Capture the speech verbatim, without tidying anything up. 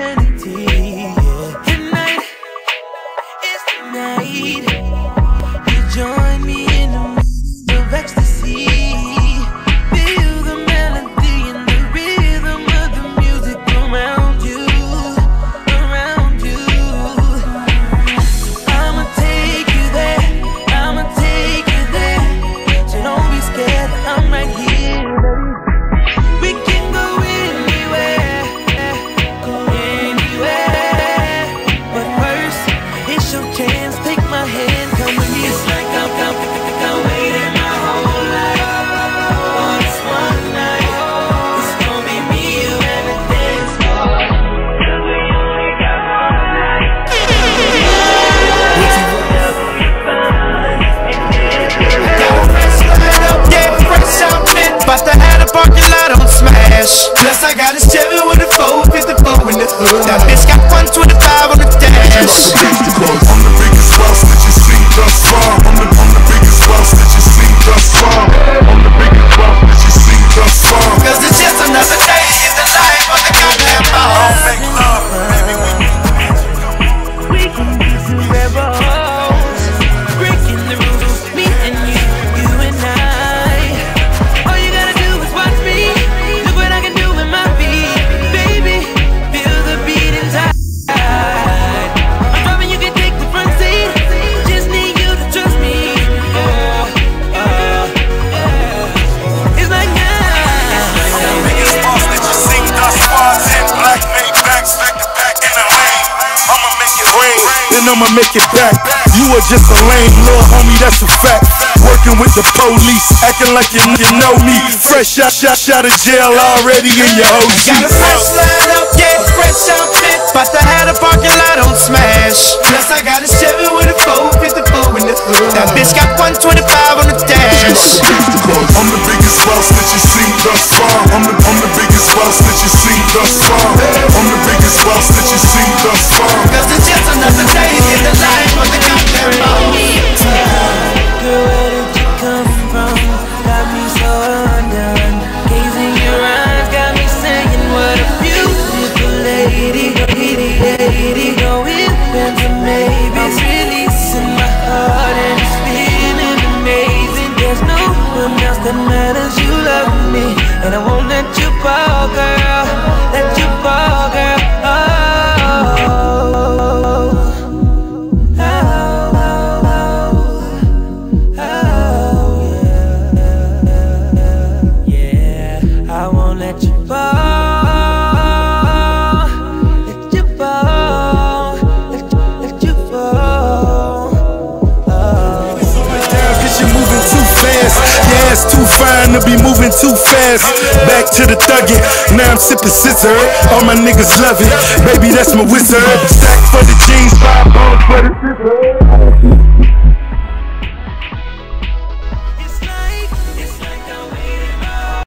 eternity. Yeah. Tonight is the night. You join me in the midst of ecstasy. Feel the melody and the rhythm of the music around you, around you. I'ma take you there, I'ma take you there. So don't be scared, I'm right here. We can go anywhere, go anywhere. But first, it's your chance. Take my hand, come with me. It's like I'm, I'm, I'm waiting my whole life for this one night. It's gonna be me, you, and the dance floor. 'Cause we only got one night. Yeah, fresh outfit, bout to have the parking lot on smash. Plus I got a Chevy with a four fifty-four in the hood. That bitch got one twenty-five on the dash. I'm the biggest boss that you seen thus far. I'm the, I'm the biggest boss that you seen thus far. I'm the biggest boss that you seen thus far. Cause it's just another day in the life of the goddamn boss. Make love, baby, we We can be two rebels, breaking the rules, me and you, you and I. All you gotta do is watch me. Look what I can do with my feet, baby. Feel the beat inside. I'm driving, you can take the front seat. Just need you to trust me. Oh, oh, yeah. It's like now. biggest boss that you seen thus far. Ten black made backs back to back in the lane. I'ma make it rain, then I'ma make it back. You are just a lame little homie, that's a fact. Working with the police, acting like you, you know me. Fresh out, shot, shot of jail already in your O G. Got a fresh line up, yeah, fresh outfit, bout to have the parking lot on smash. Plus I got a Chevy with a four fifty-four in the hood. That bitch got one twenty-five on the dash. I'm the biggest boss that you seen thus far. I'm the, I'm the biggest boss that you seen thus far. I'm the biggest boss that you seen thus far. Cause it's just another day in the life of the goddamn boss. Girl, where did you come from? Got me so undone. Gazing your eyes got me saying, what a beautiful lady. Lady, lady, going into maybe. I'm releasing my heart and it's feeling amazing. There's no one else that matters. You love me, and I won't let you fall, girl. Let you fall, girl. Oh, oh, oh, yeah. I won't let you fall. Let you fall. Let you, let you fall. Oh. Cause you're moving too fast. Yeah, it's too fine to be moving too fast. Back to the thuggin', now I'm sipping scissor. All my niggas love it, baby, that's my wizard. Stack for the jeans, five bones for the scissor.